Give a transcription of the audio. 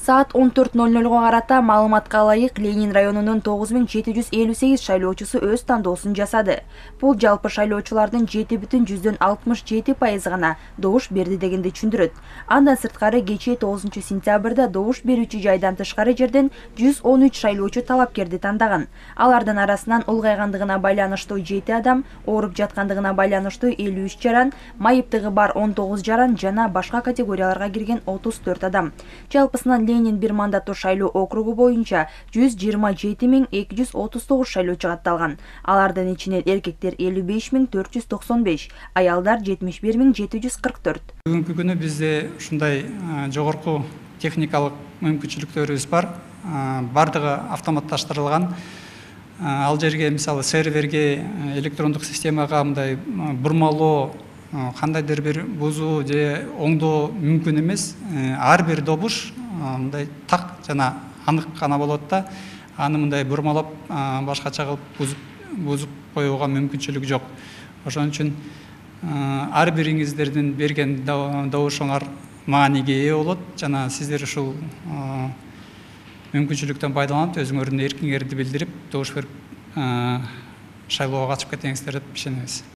Saat 14:00 карата маалыматка ылайык Ленин районунун 9758 шайлоочусу өз тандоосун жасады. Бул жалпы шайлоочулардын 7,67% гана добуш берди дегенди түшүндүрөт. Андан сырткары кечээ 9-сентябрда добуш берүүчү жайдан тышкары жерден 113 шайлоочу талапкерди тандаган. Алардын арасынан улгайгандыгына байланыштуу 7 адам, ооруп жаткандыгына байланыштуу 53 жаран, майыптыгы бар 19 жаран жана башка категорияларга кирген 34 адам. Жалпысынан Ленин бир мандаттуу шайлоо округу боюнча 127.239 шайлоочу катталган. Алардын ичинен эркектер 55.495, аялдар 71.744. Бүгүнкү күнү бизде ушундай жогорку техникалык мүмкүнчүлүктөрүбүз бар. Бардыгы автоматташтырылган. Ал жерге мисалы серверге, электрондук системага мындай бурмалоо, кандайдыр бир бузуу же оңдоо мүмкүн эмес. Ар бир добуш мындай так жана анык гана болот да, аны мындай бурмалап башкача кылып бузуп коюуга мүмкүнчүлүк жок. Ошон үчүн ар бириңиздердин берген добушуңар мааниге ээ болот жана сиздер ушул мүмкүнчүлүктөн пайдаланып өзүңөрдүн эркиңерди билдирип добуш берип шайлоого катышып кетиңиздер деп ишенебиз.